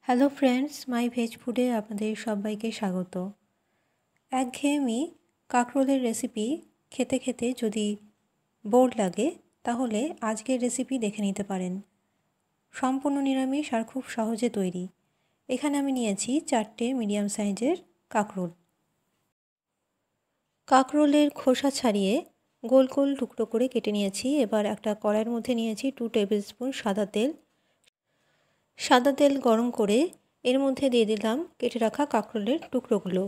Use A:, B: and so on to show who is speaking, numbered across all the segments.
A: Hello friends, মাই veg ফুডে আপনাদের সবাইকে স্বাগত। একঘেয়েমি কাঁকরোলের রেসিপি খেতে খেতে যদি বোর লাগে তাহলে আজকের রেসিপি দেখে নিতে পারেন। সম্পূর্ণ নিরামিষ আর খুব সহজে তৈরি। এখানে আমি নিয়েছি 4টে মিডিয়াম সাইজের কাঁকরোল। কাঁকরোলের খোসা ছাড়িয়ে গোল গোল টুকরো করে কেটে নিয়েছি। এবার একটা কড়াইয়ের মধ্যে নিয়েছি 2 টেবিল স্পুন সাদা তেল। সাদা তেল গরম করে এর মধ্যে দিয়ে দিলাম কেটে রাখা কাঁকরোলের টুকরোগুলো।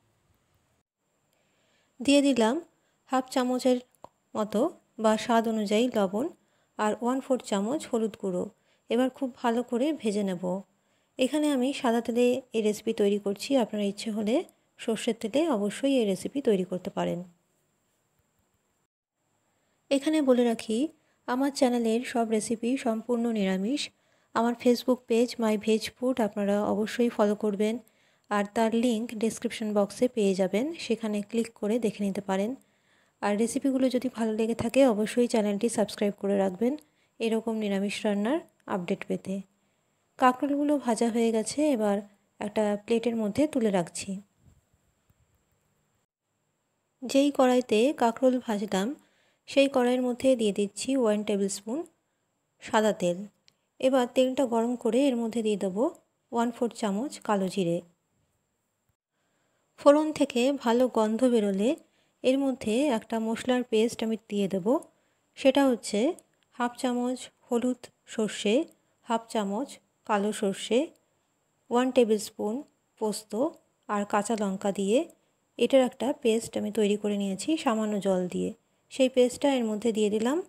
A: দিয়ে দিলাম হাফ চামচের মতো বা স্বাদ অনুযায়ী লবণ আর 1/4 চামচ হলুদ গুঁড়ো। এবার খুব ভালো করে ভেজে নেব। এখানে আমি সাদা তেলে এই রেসিপি তৈরি করছি, আপনারা ইচ্ছে হলে সর্ষের তেলে অবশ্যই এই রেসিপি তৈরি করতে পারেন। এখানে বলে রাখি, আমার চ্যানেলের সব রেসিপি সম্পূর্ণ নিরামিষ। আমার Facebook page my veg food আপনারা অবশ্যই ফলো করবেন, আর তার লিংক ডেসক্রিপশন বক্সে পেয়ে যাবেন, সেখানে ক্লিক করে দেখে নিতে পারেন। আর রেসিপিগুলো যদি ভালো লেগে থাকে অবশ্যই চ্যানেলটি সাবস্ক্রাইব করে রাখবেন এরকম নিরামিষ রান্নার আপডেট পেতে। কাঁকরোলগুলো ভাজা হয়ে গেছে, এবার একটা প্লেটের মধ্যে তুলে রাখছি। যেই কড়াইতে কাঁকরোল ভাজলাম সেই কড়াইয়ের মধ্যে দিয়ে দিচ্ছি 1 টেবিল স্পুন সাদা তেল। এবার তেলটা গরম করে এর মধ্যে দিয়ে দেবো 1/4 চামচ কালো জিরে। ফোড়ন থেকে ভালো গন্ধ বেরোলে এর মধ্যে একটা মশলার পেস্ট আমি দিয়ে দেব। সেটা হচ্ছে হাফ চামচ হলুদ সর্ষে, হাফ চামচ কালো সর্ষে, 1 টেবিল স্পুন পোস্ত আর কাঁচা লঙ্কা দিয়ে এটার একটা পেস্ট আমি তৈরি করে নিয়েছি সামান্য জল দিয়ে। সেই পেস্টটা এর মধ্যে দিয়ে দিলাম।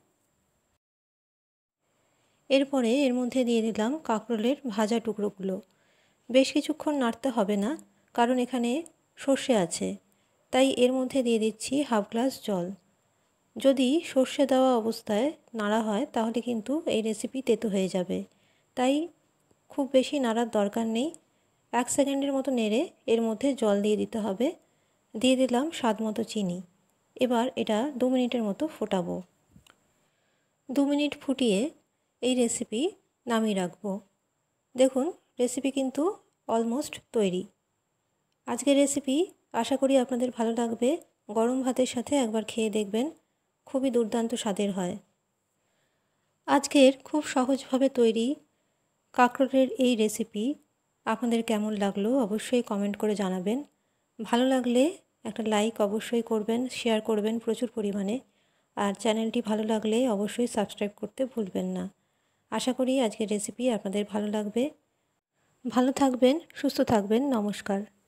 A: এরপরে এর মধ্যে দিয়ে দিলাম কাঁকরোলের ভাজা টুকরোগুলো। বেশ কিছুক্ষণ নাড়তে হবে না, কারণ এখানে সর্ষে আছে, তাই এর মধ্যে দিয়ে দিচ্ছি হাফ গ্লাস জল। যদি সর্ষে দেওয়া অবস্থায় নাড়া হয় তাহলে কিন্তু এই রেসিপি তেতো হয়ে যাবে, তাই খুব বেশি নাড়ার দরকার নেই। 1 সেকেন্ডের মতো নেড়ে এর মধ্যে জল দিয়ে দিতে হবে। দিয়ে দিলাম স্বাদ মতো চিনি। এবার এটা 2 মিনিটের মতো ফোটাবো। 2 মিনিট ফুটিয়ে এই রেসিপি নামিয়ে রাখবো। দেখুন, রেসিপি কিন্তু অলমোস্ট তৈরি। আজকের রেসিপি আশা করি আপনাদের ভালো লাগবে। গরম ভাতের সাথে একবার খেয়ে দেখবেন, খুবই দুর্দান্ত স্বাদের হয়। আজকের খুব সহজভাবে তৈরি কাঁকরোলের এই রেসিপি আপনাদের কেমন লাগলো অবশ্যই কমেন্ট করে জানাবেন। ভালো লাগলে একটা লাইক অবশ্যই করবেন, শেয়ার করবেন প্রচুর পরিমাণে, আর চ্যানেলটি ভালো লাগলে অবশ্যই সাবস্ক্রাইব করতে ভুলবেন না। আশা করি আজকের রেসিপি আপনাদের ভালো লাগবে। ভালো থাকবেন, সুস্থ থাকবেন। নমস্কার।